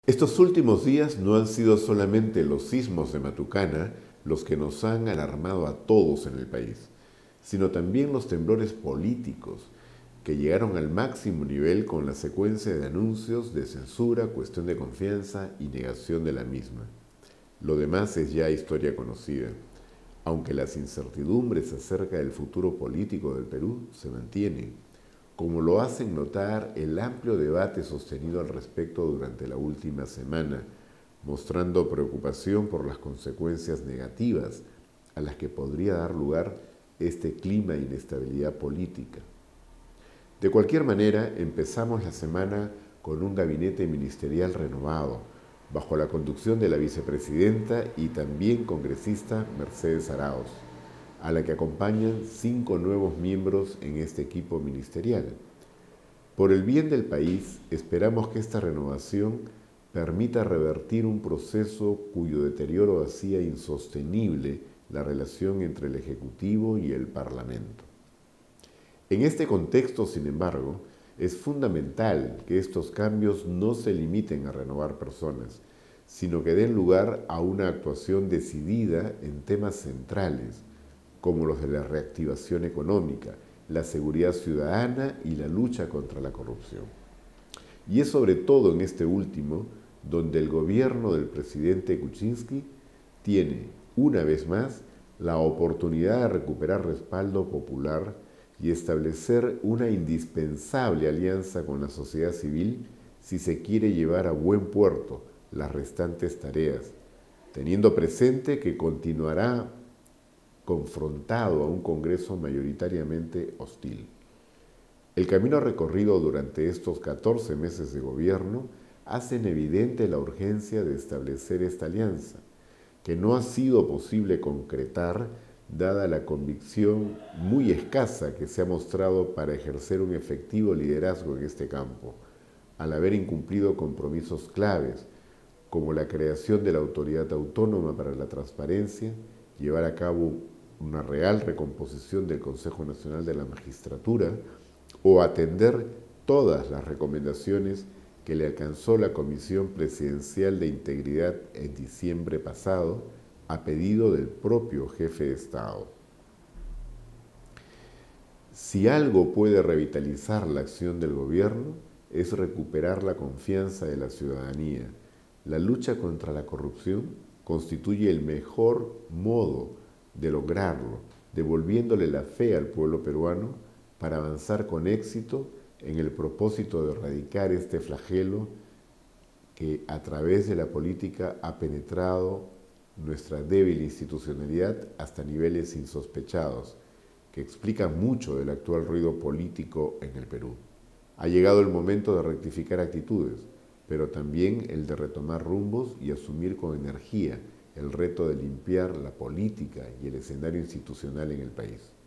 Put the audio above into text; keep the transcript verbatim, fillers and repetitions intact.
Estos últimos días no han sido solamente los sismos de Matucana los que nos han alarmado a todos en el país, sino también los temblores políticos que llegaron al máximo nivel con la secuencia de anuncios de censura, cuestión de confianza y negación de la misma. Lo demás es ya historia conocida, aunque las incertidumbres acerca del futuro político del Perú se mantienen, como lo hacen notar el amplio debate sostenido al respecto durante la última semana, mostrando preocupación por las consecuencias negativas a las que podría dar lugar este clima de inestabilidad política. De cualquier manera, empezamos la semana con un gabinete ministerial renovado, bajo la conducción de la vicepresidenta y también congresista Mercedes Arauz, a la que acompañan cinco nuevos miembros en este equipo ministerial. Por el bien del país, esperamos que esta renovación permita revertir un proceso cuyo deterioro hacía insostenible la relación entre el Ejecutivo y el Parlamento. En este contexto, sin embargo, es fundamental que estos cambios no se limiten a renovar personas, sino que den lugar a una actuación decidida en temas centrales, como los de la reactivación económica, la seguridad ciudadana y la lucha contra la corrupción. Y es sobre todo en este último donde el gobierno del presidente Kuczynski tiene, una vez más, la oportunidad de recuperar respaldo popular y establecer una indispensable alianza con la sociedad civil si se quiere llevar a buen puerto las restantes tareas, teniendo presente que continuará confrontado a un Congreso mayoritariamente hostil. El camino recorrido durante estos catorce meses de gobierno hacen evidente la urgencia de establecer esta alianza, que no ha sido posible concretar dada la convicción muy escasa que se ha mostrado para ejercer un efectivo liderazgo en este campo, al haber incumplido compromisos claves, como la creación de la Autoridad Autónoma para la Transparencia, llevar a cabo una real recomposición del Consejo Nacional de la Magistratura o atender todas las recomendaciones que le alcanzó la Comisión Presidencial de Integridad en diciembre pasado a pedido del propio jefe de Estado. Si algo puede revitalizar la acción del gobierno es recuperar la confianza de la ciudadanía. La lucha contra la corrupción constituye el mejor modo de lograrlo, devolviéndole la fe al pueblo peruano para avanzar con éxito en el propósito de erradicar este flagelo que a través de la política ha penetrado nuestra débil institucionalidad hasta niveles insospechados, que explican mucho del actual ruido político en el Perú. Ha llegado el momento de rectificar actitudes, pero también el de retomar rumbos y asumir con energía el reto de limpiar la política y el escenario institucional en el país.